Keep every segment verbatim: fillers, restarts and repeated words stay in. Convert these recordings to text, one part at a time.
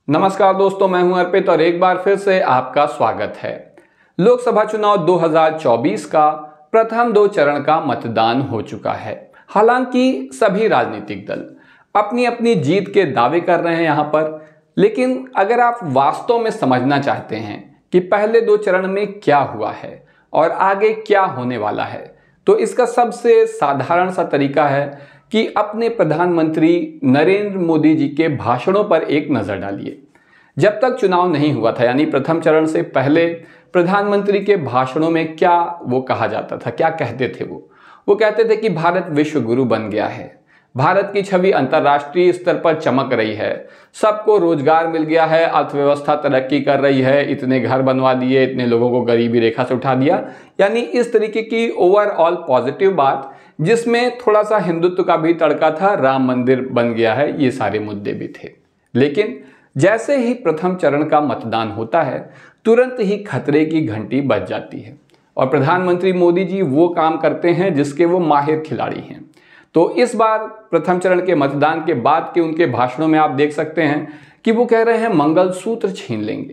नमस्कार दोस्तों, मैं हूं अर्पित और एक बार फिर से आपका स्वागत है। लोकसभा चुनाव दो हज़ार चौबीस का प्रथम दो चरण का मतदान हो चुका है। हालांकि सभी राजनीतिक दल अपनी अपनी जीत के दावे कर रहे हैं यहां पर, लेकिन अगर आप वास्तव में समझना चाहते हैं कि पहले दो चरण में क्या हुआ है और आगे क्या होने वाला है, तो इसका सबसे साधारण सा तरीका है कि अपने प्रधानमंत्री नरेंद्र मोदी जी के भाषणों पर एक नज़र डालिए। जब तक चुनाव नहीं हुआ था, यानी प्रथम चरण से पहले प्रधानमंत्री के भाषणों में क्या वो कहा जाता था, क्या कहते थे वो वो कहते थे कि भारत विश्व गुरु बन गया है, भारत की छवि अंतर्राष्ट्रीय स्तर पर चमक रही है, सबको रोजगार मिल गया है, अर्थव्यवस्था तरक्की कर रही है, इतने घर बनवा दिए, इतने लोगों को गरीबी रेखा से उठा दिया। यानी इस तरीके की ओवरऑल पॉजिटिव बात, जिसमें थोड़ा सा हिंदुत्व का भी तड़का था, राम मंदिर बन गया है, ये सारे मुद्दे भी थे। लेकिन जैसे ही प्रथम चरण का मतदान होता है, तुरंत ही खतरे की घंटी बज जाती है और प्रधानमंत्री मोदी जी वो काम करते हैं जिसके वो माहिर खिलाड़ी हैं। तो इस बार प्रथम चरण के मतदान के बाद के उनके भाषणों में आप देख सकते हैं कि वो कह रहे हैं मंगलसूत्र छीन लेंगे।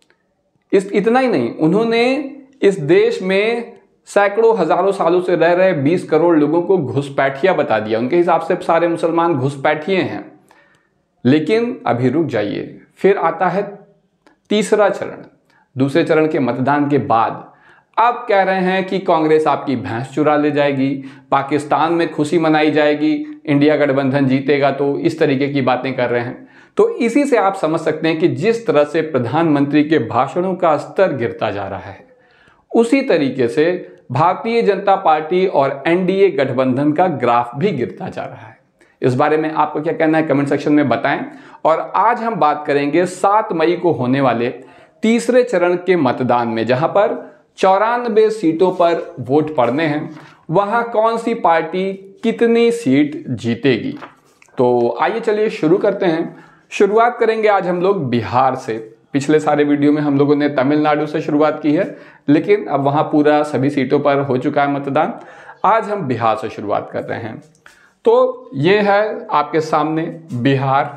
इस इतना ही नहीं, उन्होंने इस देश में सैकड़ों हजारों सालों से रह रहे बीस करोड़ लोगों को घुसपैठिया बता दिया। उनके हिसाब से सारे मुसलमान घुसपैठिए हैं। लेकिन अभी रुक जाइए, फिर आता है तीसरा चरण। दूसरे चरण के मतदान के बाद अब कह रहे हैं कि कांग्रेस आपकी भैंस चुरा ले जाएगी, पाकिस्तान में खुशी मनाई जाएगी, इंडिया गठबंधन जीतेगा, तो इस तरीके की बातें कर रहे हैं। तो इसी से आप समझ सकते हैं कि जिस तरह से प्रधानमंत्री के भाषणों का स्तर गिरता जा रहा है, उसी तरीके से भारतीय जनता पार्टी और एनडीए गठबंधन का ग्राफ भी गिरता जा रहा है। इस बारे में आपको क्या कहना है, कमेंट सेक्शन में बताएं। और आज हम बात करेंगे सात मई को होने वाले तीसरे चरण के मतदान में, जहां पर चौरानबे सीटों पर वोट पड़ने हैं, वहां कौन सी पार्टी कितनी सीट जीतेगी। तो आइए चलिए शुरू करते हैं। शुरुआत करेंगे आज हम लोग बिहार से। पिछले सारे वीडियो में हम लोगों ने तमिलनाडु से शुरुआत की है, लेकिन अब वहां पूरा सभी सीटों पर हो चुका है मतदान। आज हम बिहार से शुरुआत कर रहे हैं। तो ये है आपके सामने बिहार,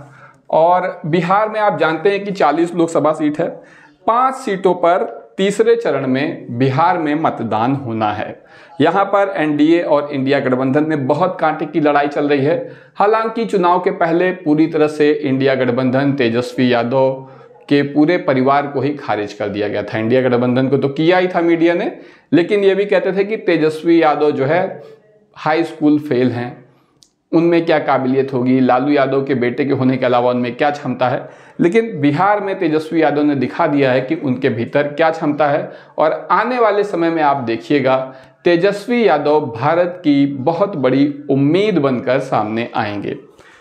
और बिहार में आप जानते हैं कि चालीस लोकसभा सीट है। पांच सीटों पर तीसरे चरण में बिहार में मतदान होना है। यहाँ पर एनडीए और इंडिया गठबंधन में बहुत कांटे की लड़ाई चल रही है। हालांकि चुनाव के पहले पूरी तरह से इंडिया गठबंधन तेजस्वी यादव के पूरे परिवार को ही खारिज कर दिया गया था। इंडिया गठबंधन को तो किया ही था मीडिया ने, लेकिन ये भी कहते थे कि तेजस्वी यादव जो है हाई स्कूल फेल हैं, उनमें क्या काबिलियत होगी, लालू यादव के बेटे के होने के अलावा उनमें क्या क्षमता है। लेकिन बिहार में तेजस्वी यादव ने दिखा दिया है कि उनके भीतर क्या क्षमता है, और आने वाले समय में आप देखिएगा तेजस्वी यादव भारत की बहुत बड़ी उम्मीद बनकर सामने आएंगे।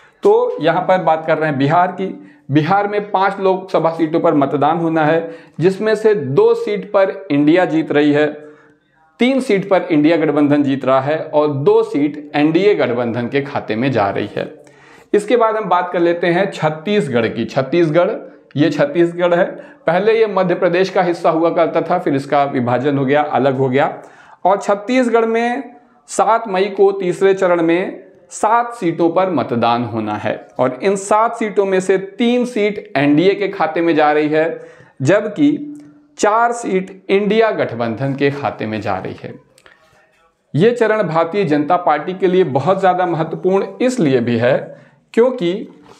तो यहाँ पर बात कर रहे हैं बिहार की। बिहार में पांच लोकसभा सीटों पर मतदान होना है, जिसमें से दो सीट पर इंडिया जीत रही है, तीन सीट पर इंडिया गठबंधन जीत रहा है और दो सीट एनडीए गठबंधन के खाते में जा रही है। इसके बाद हम बात कर लेते हैं छत्तीसगढ़ की। छत्तीसगढ़, ये छत्तीसगढ़ है। पहले ये मध्य प्रदेश का हिस्सा हुआ करता था, फिर इसका विभाजन हो गया, अलग हो गया। और छत्तीसगढ़ में सात मई को तीसरे चरण में सात सीटों पर मतदान होना है, और इन सात सीटों में से तीन सीट एनडीए के खाते में जा रही है, जबकि चार सीट इंडिया गठबंधन के खाते में जा रही है। ये चरण भारतीय जनता पार्टी के लिए बहुत ज़्यादा महत्वपूर्ण इसलिए भी है क्योंकि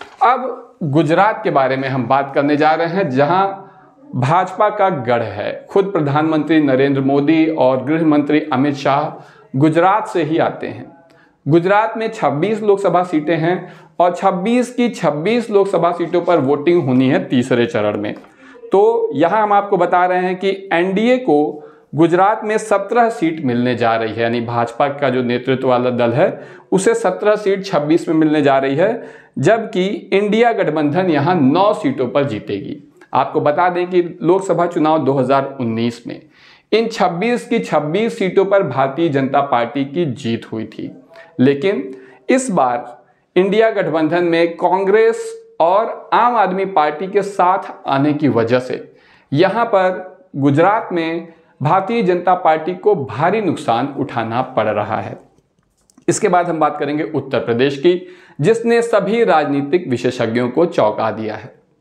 अब गुजरात के बारे में हम बात करने जा रहे हैं, जहां भाजपा का गढ़ है। खुद प्रधानमंत्री नरेंद्र मोदी और गृह मंत्री अमित शाह गुजरात से ही आते हैं। गुजरात में छब्बीस लोकसभा सीटें हैं और छब्बीस की छब्बीस लोकसभा सीटों पर वोटिंग होनी है तीसरे चरण में। तो यहाँ हम आपको बता रहे हैं कि एनडीए को गुजरात में सत्रह सीट मिलने जा रही है, यानी भाजपा का जो नेतृत्व वाला दल है उसे सत्रह सीट छब्बीस में मिलने जा रही है, जबकि इंडिया गठबंधन यहाँ नौ सीटों पर जीतेगी। आपको बता दें कि लोकसभा चुनाव दो हज़ार उन्नीस में इन छब्बीस की छब्बीस सीटों पर भारतीय जनता पार्टी की जीत हुई थी, लेकिन इस बार इंडिया गठबंधन में कांग्रेस और आम आदमी पार्टी के साथ आने की वजह से यहाँ पर गुजरात में भारतीय जनता पार्टी को भारी नुकसान उठाना पड़ रहा है। इसके बाद हम बात करेंगे उत्तर प्रदेश की, जिसने सभी राजनीतिक विशेषज्ञों को चौंका दिया है।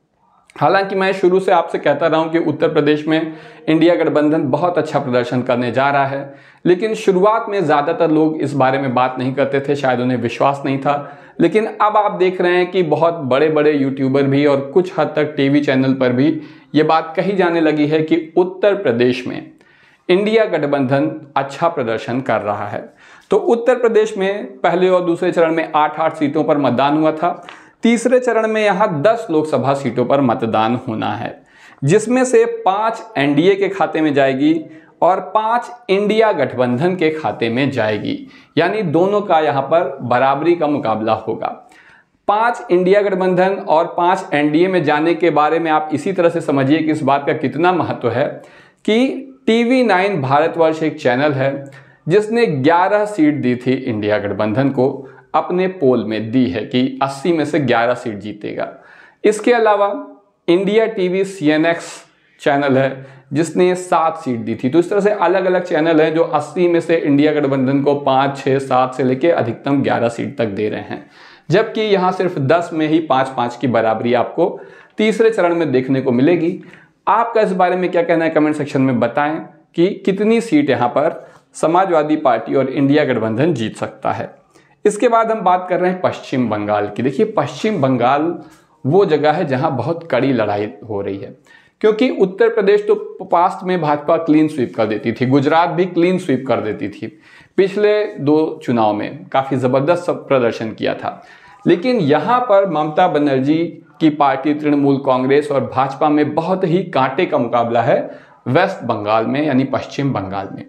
हालांकि मैं शुरू से आपसे कहता रहा हूं कि उत्तर प्रदेश में इंडिया गठबंधन बहुत अच्छा प्रदर्शन करने जा रहा है, लेकिन शुरुआत में ज़्यादातर लोग इस बारे में बात नहीं करते थे, शायद उन्हें विश्वास नहीं था। लेकिन अब आप देख रहे हैं कि बहुत बड़े बड़े यूट्यूबर भी और कुछ हद तक टीवी चैनल पर भी ये बात कही जाने लगी है कि उत्तर प्रदेश में इंडिया गठबंधन अच्छा प्रदर्शन कर रहा है। तो उत्तर प्रदेश में पहले और दूसरे चरण में आठ आठ सीटों पर मतदान हुआ था। तीसरे चरण में यहाँ दस लोकसभा सीटों पर मतदान होना है, जिसमें से पाँच एनडीए के खाते में जाएगी और पाँच इंडिया गठबंधन के खाते में जाएगी, यानी दोनों का यहाँ पर बराबरी का मुकाबला होगा। पाँच इंडिया गठबंधन और पाँच एनडीए में जाने के बारे में आप इसी तरह से समझिए कि इस बात का कितना महत्व है कि टीवी नाइन भारतवर्ष एक चैनल है जिसने ग्यारह सीट दी थी इंडिया गठबंधन को, अपने पोल में दी है कि अस्सी में से ग्यारह सीट जीतेगा। इसके अलावा इंडिया टीवी सीएनएक्स चैनल है जिसने सात सीट दी थी। तो इस तरह से अलग अलग चैनल हैं जो अस्सी में से इंडिया गठबंधन को पाँच छः सात से लेकर अधिकतम ग्यारह सीट तक दे रहे हैं, जबकि यहाँ सिर्फ दस में ही पाँच पाँच की बराबरी आपको तीसरे चरण में देखने को मिलेगी। आपका इस बारे में क्या कहना है कमेंट सेक्शन में बताएं कि कितनी सीट यहाँ पर समाजवादी पार्टी और इंडिया गठबंधन जीत सकता है। इसके बाद हम बात कर रहे हैं पश्चिम बंगाल की। देखिए, पश्चिम बंगाल वो जगह है जहां बहुत कड़ी लड़ाई हो रही है, क्योंकि उत्तर प्रदेश तो पास्ट में भाजपा क्लीन स्वीप कर देती थी, गुजरात भी क्लीन स्वीप कर देती थी, पिछले दो चुनाव में काफ़ी ज़बरदस्त प्रदर्शन किया था। लेकिन यहाँ पर ममता बनर्जी की पार्टी तृणमूल कांग्रेस और भाजपा में बहुत ही कांटे का मुकाबला है वेस्ट बंगाल में, यानी पश्चिम बंगाल में।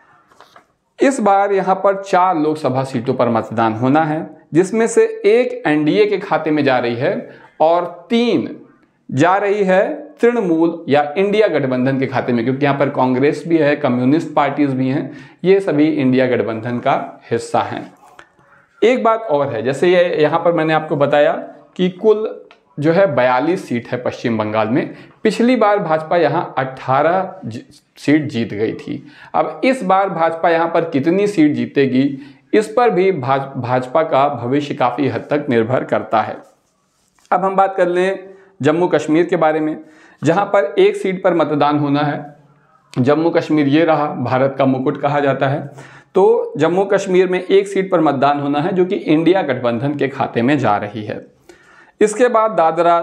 इस बार यहाँ पर चार लोकसभा सीटों पर मतदान होना है, जिसमें से एक एनडीए के खाते में जा रही है और तीन जा रही है तृणमूल या इंडिया गठबंधन के खाते में, क्योंकि यहाँ पर कांग्रेस भी है, कम्युनिस्ट पार्टीज भी हैं, ये सभी इंडिया गठबंधन का हिस्सा हैं। एक बात और है, जैसे ये यहाँ पर मैंने आपको बताया कि कुल जो है बयालीस सीट है पश्चिम बंगाल में। पिछली बार भाजपा यहाँ अट्ठारह सीट जीत गई थी। अब इस बार भाजपा यहाँ पर कितनी सीट जीतेगी, इस पर भी भाज, भाजपा का भविष्य काफ़ी हद तक निर्भर करता है। अब हम बात कर लें जम्मू कश्मीर के बारे में, जहाँ पर एक सीट पर मतदान होना है। जम्मू कश्मीर ये रहा, भारत का मुकुट कहा जाता है। तो जम्मू कश्मीर में एक सीट पर मतदान होना है जो कि इंडिया गठबंधन के खाते में जा रही है। इसके बाद दादरा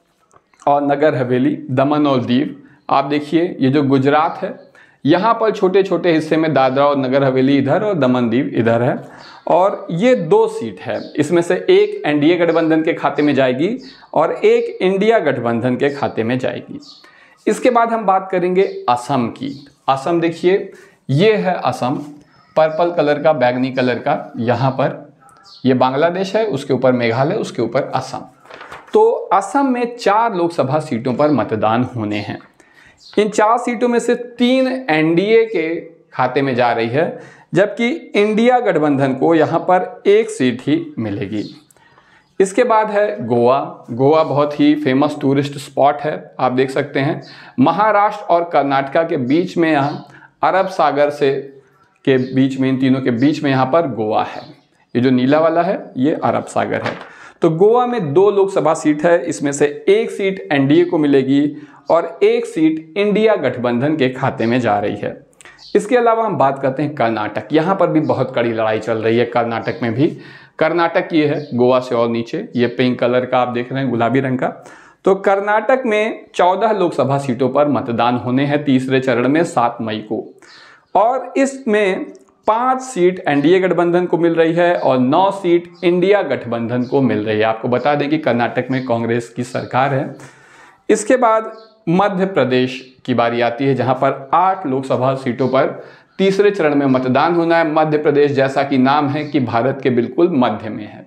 और नगर हवेली, दमन और दीव, आप देखिए ये जो गुजरात है, यहाँ पर छोटे छोटे हिस्से में दादरा और नगर हवेली इधर और दमन दीव इधर है, और ये दो सीट है। इसमें से एक एनडीए गठबंधन के खाते में जाएगी और एक इंडिया गठबंधन के खाते में जाएगी। इसके बाद हम बात करेंगे असम की। असम देखिए, ये है असम, पर्पल कलर का, बैगनी कलर का, यहाँ पर ये बांग्लादेश है, उसके ऊपर मेघालय, उसके ऊपर असम। तो असम में चार लोकसभा सीटों पर मतदान होने हैं। इन चार सीटों में से तीन एनडीए के खाते में जा रही है, जबकि इंडिया गठबंधन को यहाँ पर एक सीट ही मिलेगी। इसके बाद है गोवा। गोवा बहुत ही फेमस टूरिस्ट स्पॉट है, आप देख सकते हैं। महाराष्ट्र और कर्नाटक के बीच में, यहाँ अरब सागर से के बीच में, इन तीनों के बीच में यहाँ पर गोवा है। ये जो नीला वाला है ये अरब सागर है। तो गोवा में दो लोकसभा सीट है, इसमें से एक सीट एनडीए को मिलेगी और एक सीट इंडिया गठबंधन के खाते में जा रही है। इसके अलावा हम बात करते हैं कर्नाटक। यहाँ पर भी बहुत कड़ी लड़ाई चल रही है। कर्नाटक में भी, कर्नाटक ये है गोवा से और नीचे, ये पिंक कलर का आप देख रहे हैं, गुलाबी रंग का। तो कर्नाटक में चौदह लोकसभा सीटों पर मतदान होने हैं तीसरे चरण में सात मई को, और इसमें पांच सीट एनडीए गठबंधन को मिल रही है और नौ सीट इंडिया गठबंधन को मिल रही है। आपको बता दें कि कर्नाटक में कांग्रेस की सरकार है। इसके बाद मध्य प्रदेश की बारी आती है, जहां पर आठ लोकसभा सीटों पर तीसरे चरण में मतदान होना है। मध्य प्रदेश, जैसा कि नाम है, कि भारत के बिल्कुल मध्य में है।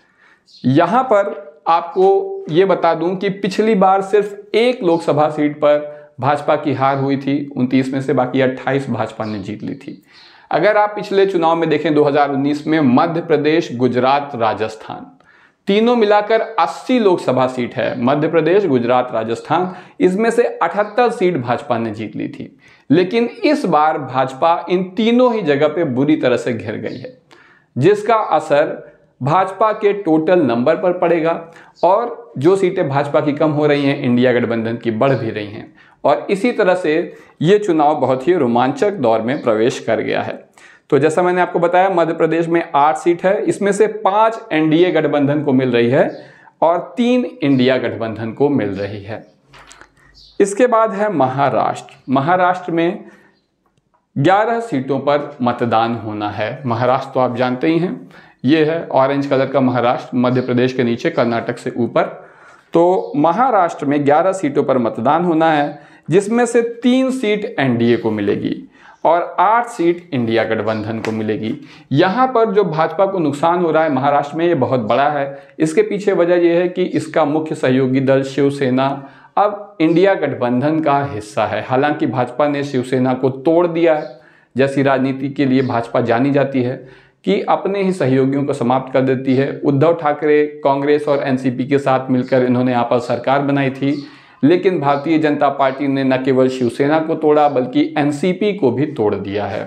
यहां पर आपको ये बता दूं कि पिछली बार सिर्फ एक लोकसभा सीट पर भाजपा की हार हुई थी, उनतीस में से, बाकी अट्ठाईस भाजपा ने जीत ली थी। अगर आप पिछले चुनाव में देखें दो हज़ार उन्नीस में, मध्य प्रदेश, गुजरात, राजस्थान, तीनों मिलाकर अस्सी लोकसभा सीट है। मध्य प्रदेश, गुजरात, राजस्थान, इसमें से अठहत्तर सीट भाजपा ने जीत ली थी। लेकिन इस बार भाजपा इन तीनों ही जगह पे बुरी तरह से घिर गई है, जिसका असर भाजपा के टोटल नंबर पर पड़ेगा और जो सीटें भाजपा की कम हो रही हैं इंडिया गठबंधन की बढ़ भी रही हैं। और इसी तरह से ये चुनाव बहुत ही रोमांचक दौर में प्रवेश कर गया है। तो जैसा मैंने आपको बताया, मध्य प्रदेश में आठ सीट है, इसमें से पाँच एनडीए गठबंधन को मिल रही है और तीन इंडिया गठबंधन को मिल रही है। इसके बाद है महाराष्ट्र। महाराष्ट्र में ग्यारह सीटों पर मतदान होना है। महाराष्ट्र तो आप जानते ही हैं, ये है ऑरेंज कलर का महाराष्ट्र, मध्य प्रदेश के नीचे, कर्नाटक से ऊपर। तो महाराष्ट्र में ग्यारह सीटों पर मतदान होना है, जिसमें से तीन सीट एनडीए को मिलेगी और आठ सीट इंडिया गठबंधन को मिलेगी। यहाँ पर जो भाजपा को नुकसान हो रहा है महाराष्ट्र में, ये बहुत बड़ा है। इसके पीछे वजह यह है कि इसका मुख्य सहयोगी दल शिवसेना अब इंडिया गठबंधन का हिस्सा है। हालांकि भाजपा ने शिवसेना को तोड़ दिया है। जैसी राजनीति के लिए भाजपा जानी जाती है कि अपने ही सहयोगियों को समाप्त कर देती है। उद्धव ठाकरे कांग्रेस और एनसीपी के साथ मिलकर इन्होंने यहाँ पर सरकार बनाई थी, लेकिन भारतीय जनता पार्टी ने न केवल शिवसेना को तोड़ा बल्कि एनसीपी को भी तोड़ दिया है।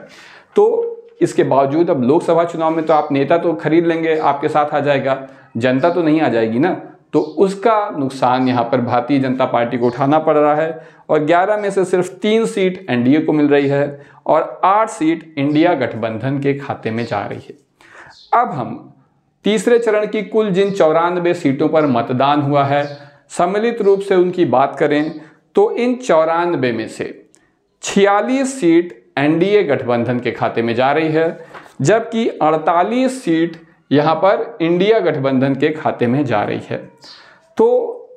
तो इसके बावजूद अब लोकसभा चुनाव में तो आप नेता तो खरीद लेंगे, आपके साथ आ जाएगा, जनता तो नहीं आ जाएगी ना। तो उसका नुकसान यहाँ पर भारतीय जनता पार्टी को उठाना पड़ रहा है और ग्यारह में से सिर्फ तीन सीट एनडीए को मिल रही है और आठ सीट इंडिया गठबंधन के खाते में जा रही है। अब हम तीसरे चरण की कुल जिन चौरानवे सीटों पर मतदान हुआ है, सम्मिलित रूप से उनकी बात करें तो इन चौरानवे में से छियालीस सीट एनडीए गठबंधन के खाते में जा रही है, जबकि अड़तालीस सीट यहाँ पर इंडिया गठबंधन के खाते में जा रही है। तो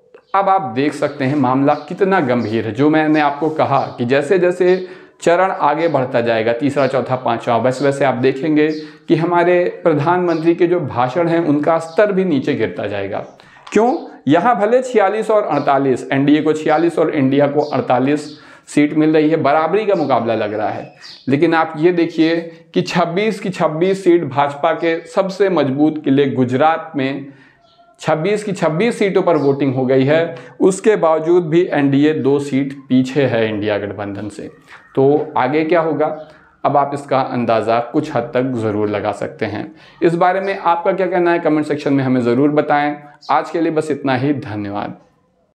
अब आप देख सकते हैं मामला कितना गंभीर है। जो मैंने आपको कहा कि जैसे जैसे चरण आगे बढ़ता जाएगा, तीसरा चौथा पांचवा, वैसे वैसे आप देखेंगे कि हमारे प्रधानमंत्री के जो भाषण हैं उनका स्तर भी नीचे गिरता जाएगा। क्यों? यहाँ भले छियालीस और अड़तालीस, एनडीए को छियालीस और इंडिया को अड़तालीस सीट मिल रही है, बराबरी का मुकाबला लग रहा है, लेकिन आप ये देखिए कि छब्बीस की छब्बीस सीट भाजपा के सबसे मजबूत किले गुजरात में छब्बीस की छब्बीस सीटों पर वोटिंग हो गई है। उसके बावजूद भी एनडीए दो सीट पीछे है इंडिया गठबंधन से। तो आगे क्या होगा, अब आप इसका अंदाज़ा कुछ हद तक ज़रूर लगा सकते हैं। इस बारे में आपका क्या कहना है कमेंट सेक्शन में हमें ज़रूर बताएं। आज के लिए बस इतना ही, धन्यवाद।